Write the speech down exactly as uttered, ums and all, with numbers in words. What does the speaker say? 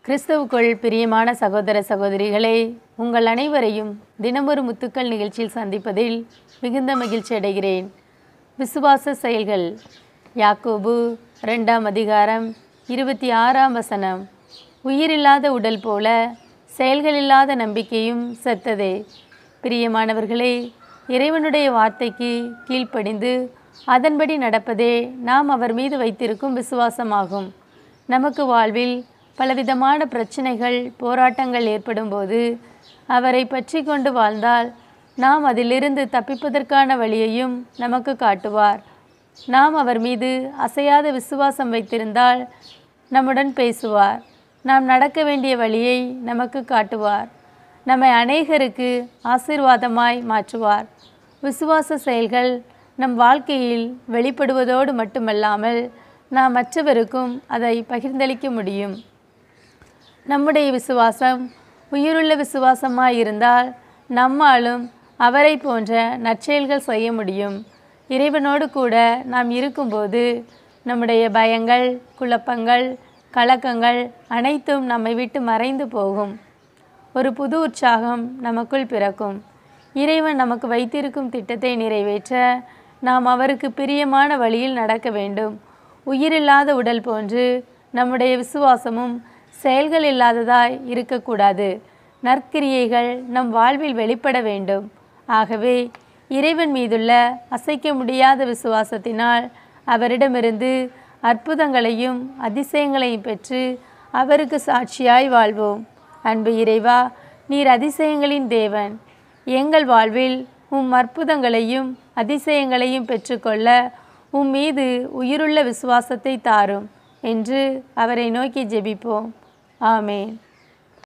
கிறிஸ்துவுக்குள் பிரியமான சகோதர சகோதரிகளே, உங்கள் அனைவரையும் தினமொரு முத்துக்கள் நிகழ்ச்சியில் சந்திப்பதில் மிகுந்த மகிழ்ச்சி அடைகிறேன். விசுவாச செயல்கள். யாக்கோபு இரண்டாம் அதிகாரம் இருபத்தி ஆறாம் வசனம். உயிரில்லாத உடல் போல செயல்களில்லாத நம்பிக்கையும் செத்ததே. பிரியமானவர்களே, இறைவனுடைய வார்த்தைக்கு கீழ்ப்படிந்து அதன்படி நடப்பதே நாம் அவர் மீது வைத்திருக்கும் விசுவாசமாகும். நமக்கு வாழ்வில் பலவிதமான பிரச்சனைகள், போராட்டங்கள் ஏற்படும்போது அவரை பற்றி கொண்டு வாழ்ந்தால் நாம் அதிலிருந்து தப்பிப்பதற்கான வழியையும் நமக்கு காட்டுவார். நாம் அவர் மீது அசையாத விசுவாசம் வைத்திருந்தால் நம்முடன் பேசுவார். நாம் நடக்க வேண்டிய வழியை நமக்கு காட்டுவார். நம்மை அநேகருக்கு ஆசீர்வாதமாய் மாற்றுவார். விசுவாச செயல்கள் நம் வாழ்க்கையில் வெளிப்படுவதோடு மட்டுமல்லாமல் நாம் மற்றவருக்கும் அதை பகிர்ந்தளிக்க முடியும். நம்முடைய விசுவாசம் உயிருள்ள விசுவாசமாய் இருந்தால் நம்மாலும் அவரை போன்ற நற்செயல்கள் செய்ய முடியும். இறைவனோடு கூட நாம் இருக்கும்போது நம்முடைய பயங்கள், குழப்பங்கள், கலக்கங்கள் அனைத்தும் நம்மை விட்டு மறைந்து போகும். ஒரு புது உற்சாகம் நமக்குள் பிறக்கும். இறைவன் நமக்கு வைத்திருக்கும் திட்டத்தை நிறைவேற்ற நாம் அவருக்கு பிரியமான வழியில் நடக்க வேண்டும். உயிரில்லாத உடல் போன்று நம்முடைய விசுவாசமும் செயல்கள் இல்லாததாய் இருக்கக்கூடாது. நற்கிரியைகள் நம் வாழ்வில் வெளிப்பட வேண்டும். ஆகவே இறைவன் மீதுள்ள அசைக்க முடியாத விசுவாசத்தினால் அவரிடமிருந்து அற்புதங்களையும் அதிசயங்களையும் பெற்று அவருக்கு சாட்சியாய் வாழ்வோம். அன்பு இறைவா, நீர் அதிசயங்களின் தேவன். எங்கள் வாழ்வில் உம் அற்புதங்களையும் அதிசயங்களையும் பெற்றுக்கொள்ள உம் மீது உயிருள்ள விசுவாசத்தை தாரும் என்று அவரை நோக்கி ஜெபிப்போம். ஆமென்.